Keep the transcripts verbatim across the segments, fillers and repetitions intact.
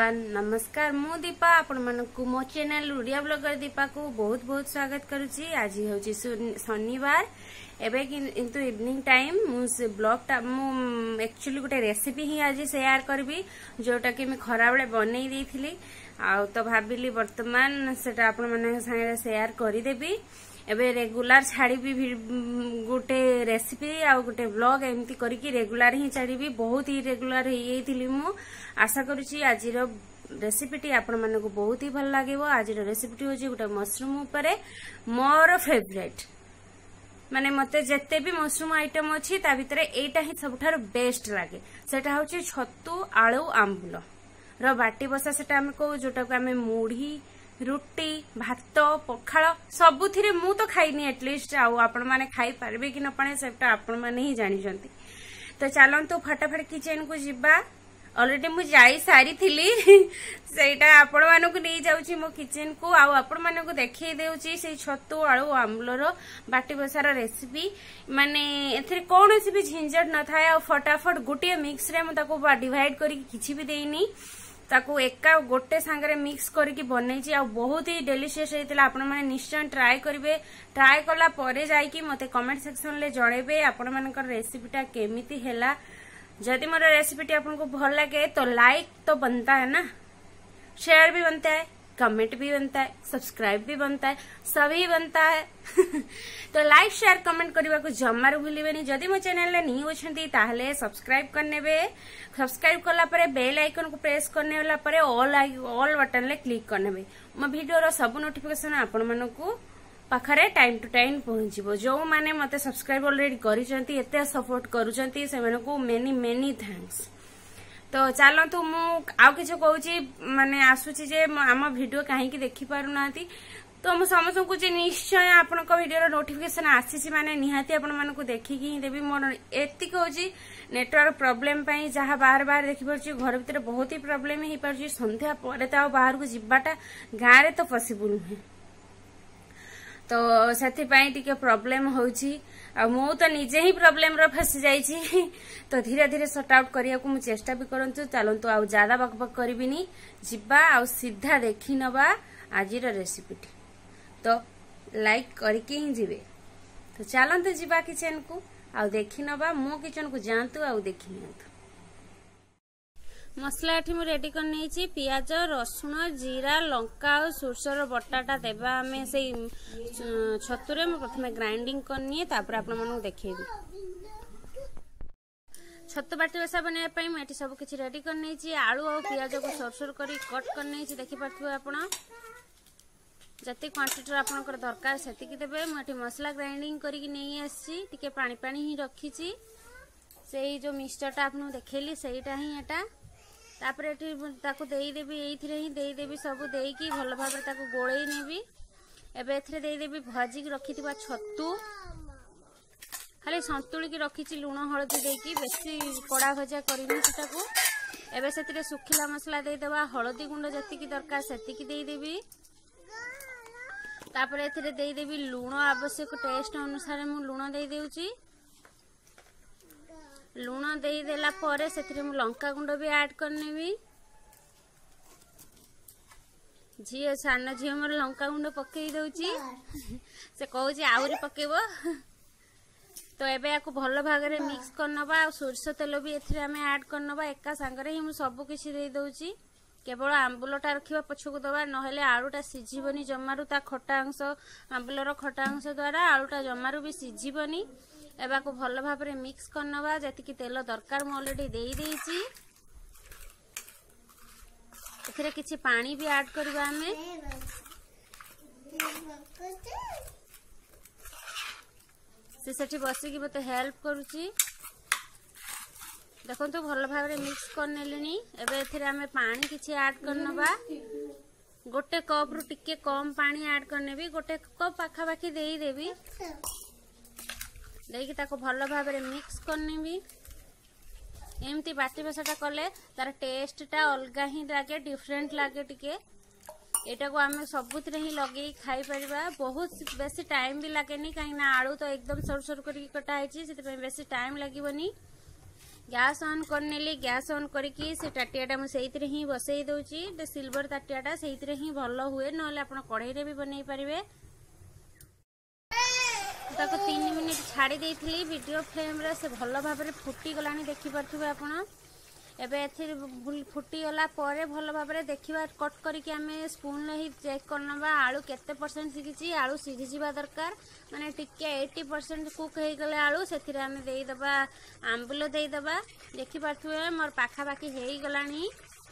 Everyone नमस्कार मु दीपा आपण मानकु मो चैनल ओडिया ब्लॉगर दीपा को बहुत बहुत स्वागत करुची। आज होची शनिवार एबे किंतु इवनिंग टाइम मु से ब्लॉग टा मु एक्चुअली गोटे रेसिपी ही आज शेयर करबी जोटा कि मैं खरा बेले बनै देइथिली आ तो भाबिली वर्तमान सेटा आपण माने संगे शेयर करि देबी। एबे रेगुलर छाड़ी गोटे रेसिपी आ गोटे ब्लॉग एमती करके रेगुलर ही छाड़ी बहुत ही रेगुलर होइथिली। मु आशा करूची आज रेसिपीटी आपण मानकु बहुत ही भल लागेबो। आज रेसिपीटी होची गोटे मशरूम उपरे मोर फेवरेट माने मते जत्ते भी मशरूम आइटम अछि ता भितरे एटा ही सबठार बेस्ट लागे। सेटा होची छत्तू आलू आंबुल रो बाटी बसा सेटा हम को जोटा को हमें मुढ़ी रुटी भात पखाल सबुथिरे मु तो खाइनी एटलिस्ट आउ आपण माने खाई पारबे कि न पाने सेटा आपण माने ही जानि जंती। तो चलंतु फटाफट किचन को जिबा। ऑलरेडी मु जाई सारी थिली सेटा आपण मानू को नहीं जाउची मो किचन को आउ आपण मानू को देखै देउची से छत्तू आलू आंबुलर बाटी बसार रेसिपी माने एथरे कोन सी भी झंझट न थाए आ फटाफट गुटिया मिक्स रे मु ताको डिवाइड करी किछि भी देइनी ताकू एका गोटे सांगरे मिक्स करके बनैची आ बहुत ही डेलीशियस हेतिला। आपण माने निश्चय ट्राई करिवे। ट्राई कला परे जाई कि मते कमेंट सेक्शन ले जणेबे आपण मानकर रेसिपीटा केमिति हेला। जदि मोर रेसिपीटी आपनको भल लगे तो लाइक तो बनता है ना, शेयर भी बनता है, कमेंट भी बनता है, सब्सक्राइब भी बनता है, सभी बनता है तो लाइक शेयर कमेंट करने को जमार भूलिबेनी। जदि मो चैनल ले नहीं होछंती ताहले सब्सक्राइब करनेबे। सब्सक्राइब कला परे बेल आइकन को प्रेस करने वाला परे ऑल ऑल बटन ले क्लिक करनेबे। मो वीडियो रो सब नोटिफिकेशन आपण मानकु पाखरे टाइम टू टाइम पहुंचीबो। जो माने मते सब्सक्राइब ऑलरेडी करिसंती एते सपोर्ट करूचंती से मानकु मेनी मेनी थैंक्स। तो चलतु मु आउ किछ कहूची माने आसुची जे आम वीडियो काहे की देखि पारु नाती तो मु समस्त को जे निश्चय आपन को वीडियो रो नोटिफिकेशन आसीसी माने निहाती आपन मन को देखि की देबी। मोर एति कहूची नेटवर्क प्रॉब्लम पई जहा बाहर बाहर देखि परची घर भीतर बहुत ही प्रॉब्लम ही परची। संध्या परे त बाहर को जिबाटा गां रे तो पॉसिबल नहीं तो साथी पाई टिके प्रॉब्लम होची आ मु तो निजे ही प्रॉब्लम रो फसी जाईची तो धीरे धीरे सॉर्ट आउट करिया को मु चेष्टा भी करंतु। चलंतु आ ज्यादा बकबक करबिनी जिबा आ सीधा देखि नबा आजिर रेसिपीटी। तो लाइक करके ही जीवे। तो चलंतु जिबा किचन को आ देखि नबा मो किचन को जानतु आ देखि नियंतु। मसला एठी मु रेडी कर नेछि पियाज रसुण जीरा लंका और सोरसर बटाटा देबा हमें से छतुरे मु प्रथमे ग्राइंडिंग करनी तापर आपण मानु देखैबी। छतु बाटी बसा बने पई मैं एठी सब किछि रेडी कर नेछि। आलू और पियाज को सोरसर करी कट कर नेछि देखि पाथबो आपण जति क्वांटिटी आपनकर दरकार सेति कि देबे। मु एठी मसला ग्राइंडिंग करी कि नै आछि टिके पानी पानी ही रखिछि। सेही जो मिक्सचरटा आपन देखैली सेहीटा ही एटा तापर एठी ताको देई देबी एइथिरे ही देई देबी सब देई की भल भाबरे ताको गोळेई नेबी। एबे एथिरे देई देबी भाजी की रखिथिबा छत्तू खाली संतुली की रखिछि लूण हळदी देकी बेसी कड़ा भजा करिनी सेटाको। एबे सेतिरे सुखिला मसला देई देबा हळदी गुंड जति की दरकार सेति की देई देबी। तापर एथिरे देई देबी लूण आवश्यक टेस्ट अनुसार मु लूण देई देउची। लूण देई देला परे सेथिरे मु लंका गुंड भी ऐड करनेबी। झियो सान झियो मोर लंका गुंड पकेई दउची से कहूची आउरी पकेबो। तो एबे याको भलो भागरे मिक्स करनबा आ सोरसो तेल भी एथिरे हमें ऐड करनबा। एका संगरे ही मु सब किछि देई दउची। केवल आंबुलटा रखिबा पछकु दबा नहेले आलूटा सिझिबनी जमारू ता खटा अंश आंबुलर खटा अंश द्वारा आलूटा जमारू भी सिझिबनी। एबा को भलो भाबरे मिक्स करनबा जति कि तेल दरकार मु ऑलरेडी देई देइची। एथिरे किछि पानी भी ऐड करबा हमें। से सेठी बसी कि मते हेल्प करूची। देखो तो भलो भाबरे मिक्स करने लेनी। एबे एथिरे हमें पानी किछि ऐड करनबा। गोटे कप रु टिके कम पानी ऐड करने भी गोटे कप पाखा पाखी देई देबी। देकी ताको भलो भाबरे मिक्स करने भी। एमती बाटी बसाटा कले तार टेस्टटा अलगा ही लागे डिफरेंट लागे टिके। एटा को हमें सबुतरे ही लगे खाई परिबा। बहुत बेसी टाइम भी लागेनी कहीं ना आलू तो एकदम सर सर करके कटा आइछि सेते बेसी टाइम लागिबनी। गैस ऑन करनेली गैस ऑन करके से टाटियाटा मुझे ही बसई दूसरी सिल्वर ताटियाटा से ही भल हुए ना आप कढ़ई रे भी बनई पारे। ताको तीन मिनिट छाड़ी देइथिली वीडियो फ्लेम रे से भल भाव में फुटी गलानी देखि पारथुबे आपण। एबे एथि फुटी गला परे भल भाव में देखिबा कट करके आमे स्पून ही चेक करनबा आलू केते परसेंट सिझिची। आलू सिझी जिबा दरकार माने टिके अस्सी परसेंट कुक हे गले आलू सेथिरे आमे देई दबा आंबुल देई दबा। देखि पारथुबे मोर पाखा बाकी हेई गलानी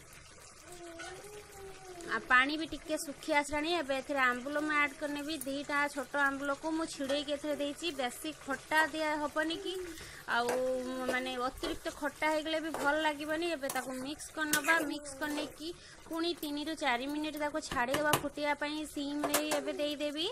आ पानी भी टिके सुखी आसलानी। एबे एथिरे आंबुल मैं ऐड करने भी दीटा छोट आंबुल को मु छिड़े के एथिरे देइची। बेसी खट्टा दिया हबनी कि आउ माने अतिरिक्त खट्टा हे गले भी भल लागिबनी। एबे ताको मिक्स करनबा मिक्स करने की पुनी तीन रु चार मिनिट ताको छाड़ी देबा फुटिया पई सिम रे एबे देई देबी।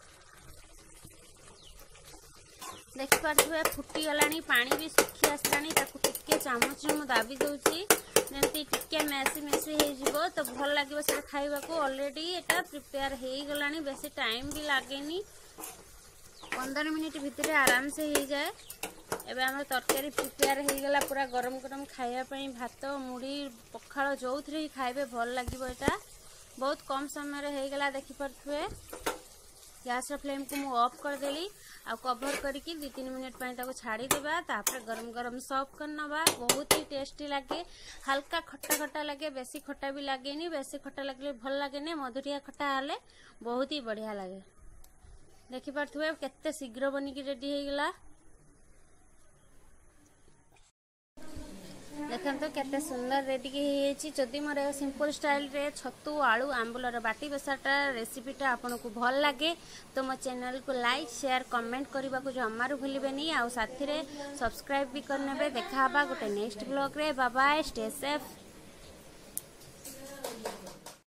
देखि पारथुबे फुटी गलानी पानी भी सुखी आसलानी। ताको टिके चामच मु दाबी दउची जंती टिके मेसी मेसी हे जिवो तो भल लागिवो से खाइबा को। ऑलरेडी एटा प्रिपेयर हे गलानी बेसी टाइम भी लागेनी पंद्रह मिनिट भितरे आराम से हो जाए। एबे हमर तरकारी प्रिपेयर हे गला पूरा गरम गरम खाइबा पई भात मुड़ी पखाळ जोउथरे ही खाइबे भल लागिवो। एटा बहुत कम समय रे हे गला देखि पारथुए। गैस फ्लेम को मु ऑफ कर देली आ कवर करके दो तीन मिनट पई ताको छाड़ी देबा। तापर गरम गरम सर्व करनबा बहुत ही टेस्टी लागे। हल्का खट्टा खट्टा लगे बेसी खट्टा भी लागेनी। बेसी खट्टा लगले भल लागेनी मधुरिया खट्टा हाले बहुत ही बढ़िया लागे। देखि पारथुए केते शीघ्र बनी की रेडी हे गला। देखते केते सुंदर रेडी की जदि मोर सिंपल स्टाइल रे छतु आलू आंबुलर बाटी बेसाटा रेसिपीटा आपन को भल लगे तो मो चैनल को लाइक शेयर कमेंट करने को जमारू भूलबेनी। आउ साथी रे सब्सक्राइब भी करने। देखा गोटे नेक्स्ट ब्लॉग रे। Bye bye stay safe.